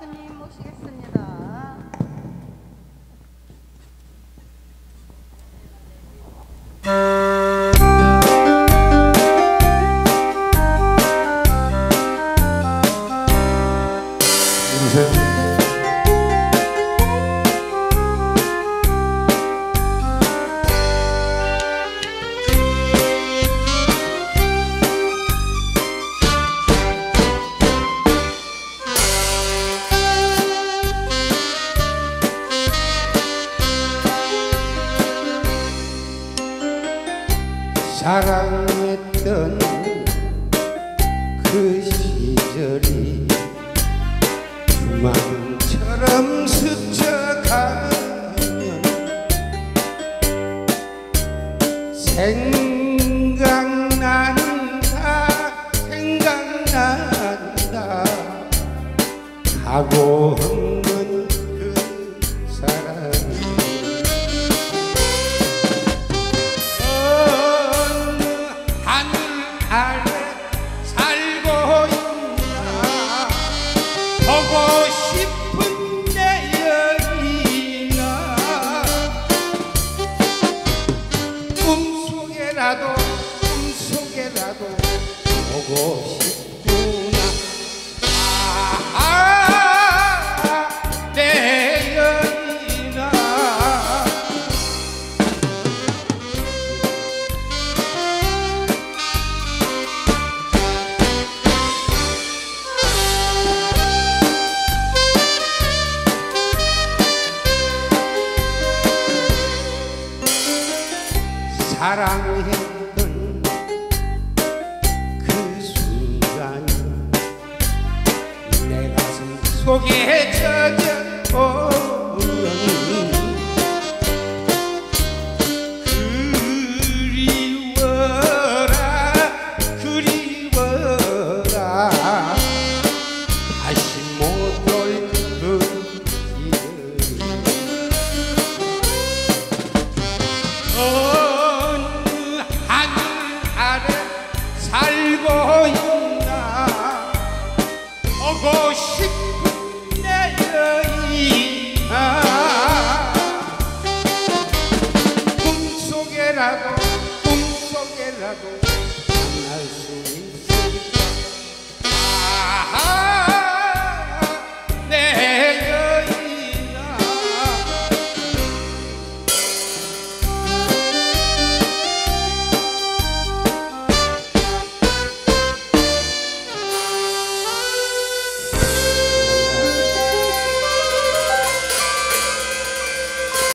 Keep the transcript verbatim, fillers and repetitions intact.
가수님 모시겠습니다. 사랑했던 그 시절이 주망처럼 스쳐가면 생각난다 생각난다 가고 없는 그 사랑이 아래 살고 있나 보고 싶은 내 여인아 꿈속에라도 꿈속에라도 보고 싶구나 아, 내 여인아 사랑했던 그 순간 내 가슴 속에 젖어오는 그리워라 그리워라 다시 못 올 그 살고 있나 보고 싶